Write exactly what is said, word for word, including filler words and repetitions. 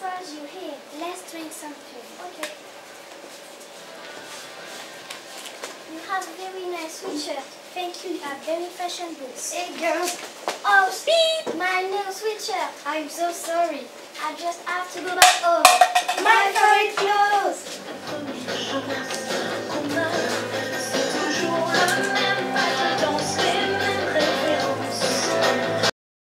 brought you here. Let's drink something. Okay. You have a very nice sweatshirt. Thank you. You are very fashionable. Hey girls. Oh, Steve! My new sweatshirt. I'm so sorry. I just have to go back home. My favorite clothes.